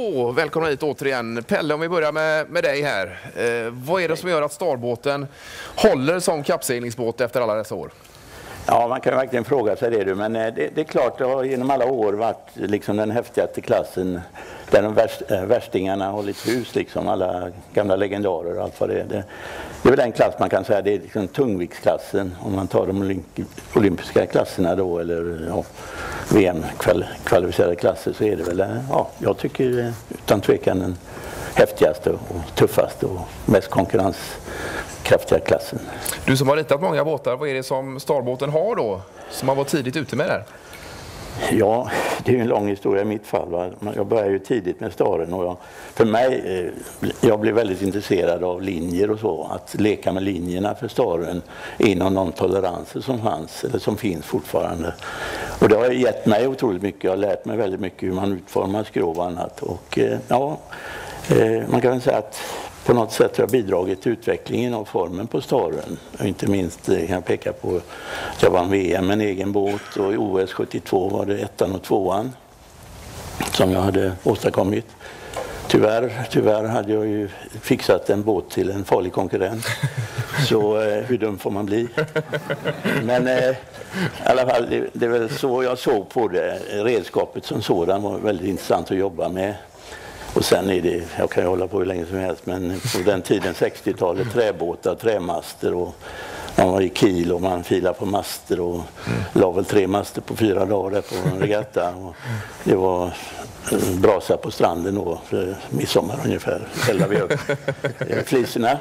Så, välkomna hit återigen. Pelle, om vi börjar med dig här. Vad är det som gör att Starbåten håller som kappseglingsbåt efter alla dessa år? Ja, man kan ju verkligen fråga sig det, men det är klart, det har genom alla år varit liksom den häftigaste klassen där de värstingarna har hållit hus, liksom alla gamla legendarer och allt vad det är. Det är väl den klass man kan säga, det är liksom tungviktsklassen om man tar de olympiska klasserna då, eller ja, VM-kvalificerade klasser, så är det väl, ja, jag tycker utan tvekan den häftigaste och tuffaste och mest konkurrenskraftiga klassen. Du som har ritat många båtar, vad är det som Starbåten har då, som har varit tidigt ute med där? Ja, det är ju en lång historia i mitt fall. Va? Jag började ju tidigt med staren och jag blev väldigt intresserad av linjer och så. Att leka med linjerna för staren inom de toleranser som fanns, eller som finns fortfarande. Och det har gett mig otroligt mycket. Jag har lärt mig väldigt mycket hur man utformar skrov och annat. Och ja, man kan väl säga att på något sätt har jag bidragit till utvecklingen av formen på staren. Och inte minst kan jag peka på att jag vann VM med en egen båt, och i OS 72 var det 1:an och 2:an som jag hade åstadkommit. Tyvärr hade jag ju fixat en båt till en farlig konkurrent. Så hur dum får man bli? Men i alla fall, det är väl så jag såg på det. Redskapet som sådan var väldigt intressant att jobba med. Och sen är det, jag kan ju hålla på hur länge som helst, men på den tiden, 60-talet, träbåtar, trämaster, och man var i Kiel och man filade på master och la väl 3 master på 4 dagar på en regatta. Och det var brasa på stranden då, för midsommar ungefär, eldade vi upp fliserna.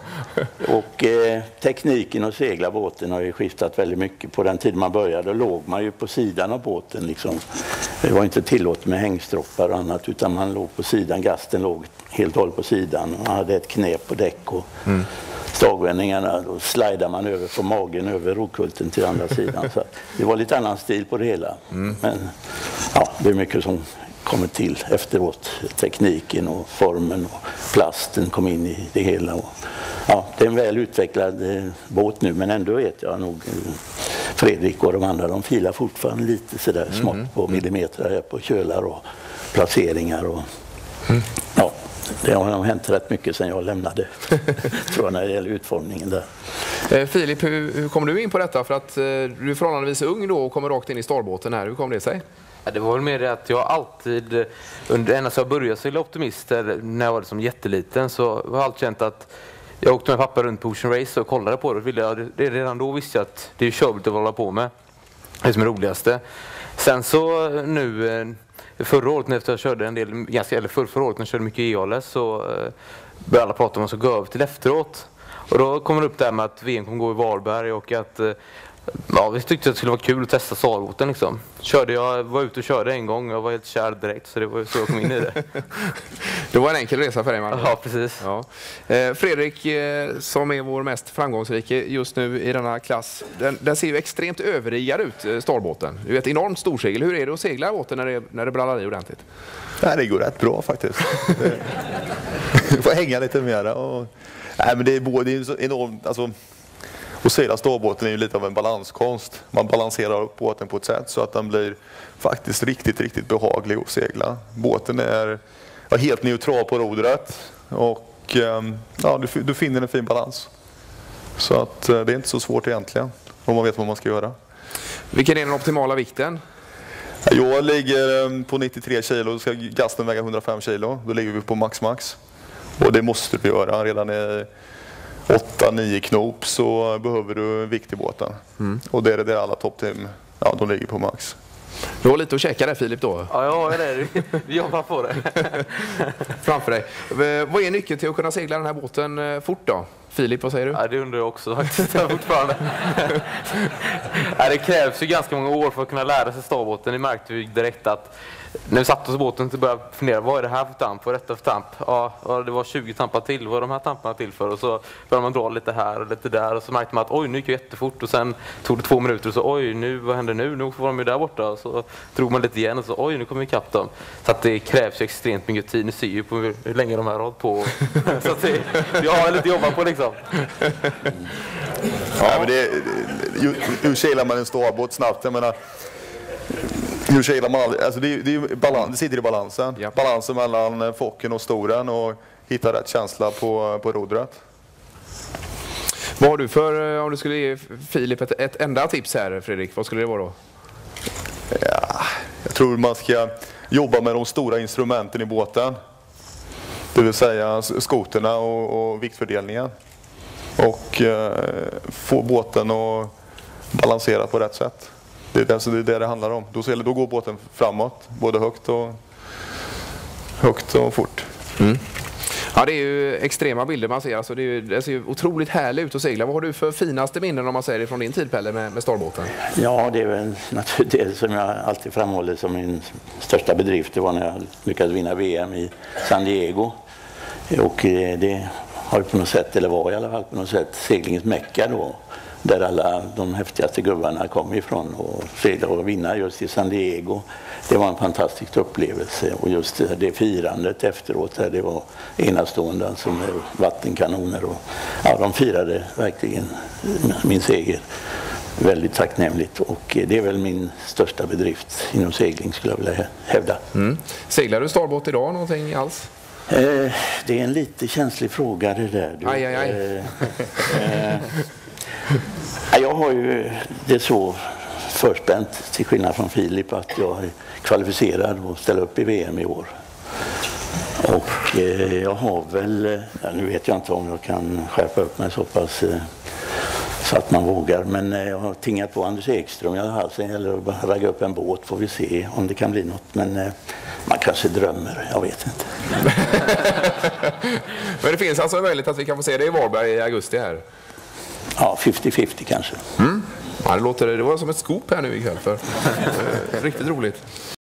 Och tekniken att segla båten har ju skiftat väldigt mycket. På den tiden man började låg man ju på sidan av båten liksom. Det var inte tillåtet med hängstroppar och annat, utan man låg på sidan, gasten låg helt håll på sidan. Man hade ett knep på däck och stagvändningarna, då slidade man över på magen över rokulten till andra sidan. Så det var lite annan stil på det hela. Men ja, det är mycket som kommer till efteråt. Tekniken och formen och plasten kom in i det hela. Och, ja, det är en väl utvecklad båt nu, men ändå vet jag nog Fredrik och de andra, de filar fortfarande lite sådär smått på millimeter här på kölar och placeringar. Och, ja, det har nog hänt rätt mycket sedan jag lämnade, tror jag, när det gäller utformningen där. Filip, hur kom du in på detta? För att du är förhållandevis ung då och kommer rakt in i Starbåten här. Hur kom det sig? Ja, det var väl mer det att jag alltid, ända så jag började segla optimister när jag var som jätteliten, så har jag alltid känt att jag åkte med pappa runt på Ocean Race och kollade på det. Redan då visste jag att det är körligt att hålla på med. Det som är roligaste. Sen så nu, förra året när jag körde en del, eller förra året när jag körde mycket e-ALS, så började alla prata om att jag ska gå över till efteråt. Och då kommer det upp där med att VM kommer gå i Varberg och att ja, vi tyckte att det skulle vara kul att testa Starbåten liksom. Jag var ute och körde en gång och jag var helt kär direkt, så det var så jag kom in i det. Det var en enkel resa för dig, man. Ja, precis. Ja. Fredrik, som är vår mest framgångsrike just nu i denna klass, den ser ju extremt överrigad ut, Starbåten. Du vet, enormt storsegel. Hur är det att segla båten när det brallar i ordentligt? Nej, det går rätt bra faktiskt. Du får hänga lite mer. Och nej, men det är så enormt, alltså. Och segla Starbåten är ju lite av en balanskonst. Man balanserar upp båten på ett sätt så att den blir faktiskt riktigt behaglig att segla. Båten är helt neutral på rodret och ja, du finner en fin balans. Så att det är inte så svårt egentligen om man vet vad man ska göra. Vilken är den optimala vikten? Jag ligger på 93 kilo, ska gasten väga 105 kilo. Då ligger vi på max. Och det måste vi göra redan i 8-9 knop, så behöver du vikt i båten. Och det är det alla toppteam, ja, de ligger på max. Du har lite att checka där, Filip, då. Ja, det är det. Vi jobbar på det. Framför dig. Vad är nyckeln till att kunna segla den här båten fort då? Filip, vad säger du? Ja, det undrar jag också faktiskt fortfarande. Ja, det krävs ju ganska många år för att kunna lära sig Starbåten. Det märkte vi direkt att när vi satt oss i båten så började fundera, vad är det här för tamp? Vad är detta för tamp? Ja, det var 20 tampar till. Vad är de här tamparna till för? Och så började man dra lite här och lite där. Och så märkte man att oj, nu gick det jättefort. Och sen tog det 2 minuter och så oj, vad händer nu? Nu får de ju där borta. Och så drog man lite igen och så oj, nu kommer vi ikapp dem. Så att det krävs ju extremt mycket tid. Ni ser ju på hur länge de här har hållit på. Så att jag har lite jobbat på liksom. Ja, men hur seglar man en starbåt snabbt? Jag menar, Nu seglar man aldrig, alltså det sitter i balansen. Ja. Balansen mellan focken och storen och hitta rätt känsla på rodret. Vad har du för, om du skulle ge Filip ett enda tips här, Fredrik, vad skulle det vara då? Ja, jag tror man ska jobba med de stora instrumenten i båten. Det vill säga skoterna och viktfördelningen. Och få båten att balansera på rätt sätt. Det är det handlar om. Då går båten framåt, både högt och fort. Mm. Ja, det är ju extrema bilder man ser. Alltså det ser ju otroligt härligt ut att segla. Vad har du för finaste minnen om man säger det från din tid, Pelle, med Starbåten? Ja, det är väl naturligtvis det som jag alltid framhåller som min största bedrift. Det var när jag lyckades vinna VM i San Diego. Och det har ju på något sätt, eller var i alla fall på något sätt, seglingens mecka då. Där alla de häftigaste gubbarna kom ifrån och seglade och vinna just i San Diego. Det var en fantastisk upplevelse och just det firandet efteråt, det var enastående, alltså med vattenkanoner och ja, de firade verkligen min seger väldigt tacknämligt och det är väl min största bedrift inom segling skulle jag vilja hävda. Mm. Seglar du starbåt idag någonting alls? Det är en lite känslig fråga det där. Jag har ju det så förspänt till skillnad från Filip att jag är kvalificerad och ställer upp i VM i år. Och jag har väl, nu vet jag inte om jag kan skärpa upp mig så pass så att man vågar, men jag har tingat på Anders Ekström i alla fall, eller att ragga upp en båt, får vi se om det kan bli något, men man kanske drömmer, jag vet inte. Men det finns alltså en möjlighet att vi kan få se det i Varberg i augusti här? Ja, 50-50 kanske. Mm. Ja, det var som ett scoop här nu ikväll, för riktigt roligt.